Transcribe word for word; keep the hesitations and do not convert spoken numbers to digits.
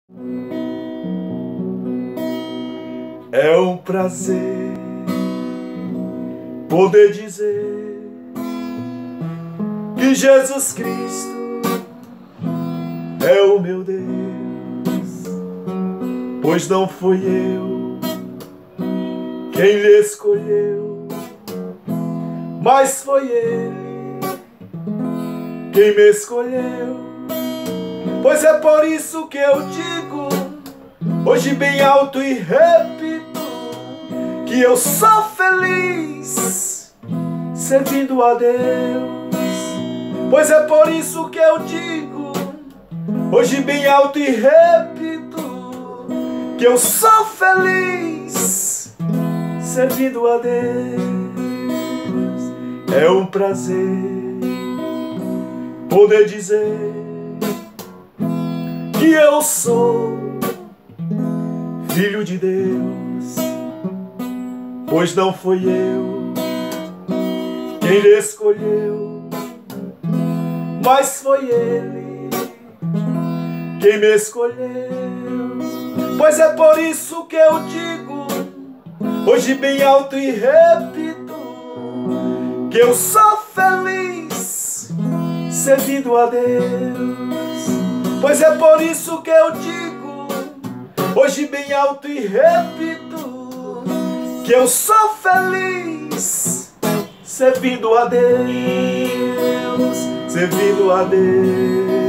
É um prazer poder dizer que Jesus Cristo é o meu Deus, pois não fui eu quem lhe escolheu, mas foi Ele quem me escolheu. Pois é por isso que eu digo hoje bem alto e repito que eu sou feliz servindo a Deus. Pois é por isso que eu digo hoje bem alto e repito que eu sou feliz servindo a Deus. É um prazer poder dizer que eu sou filho de Deus, pois não fui eu quem lhe escolheu, mas foi Ele quem me escolheu. Pois é por isso que eu digo hoje bem alto e repito que eu sou feliz servindo a Deus. Pois é por isso que eu digo hoje bem alto e repito que eu sou feliz servindo a Deus, servindo a Deus.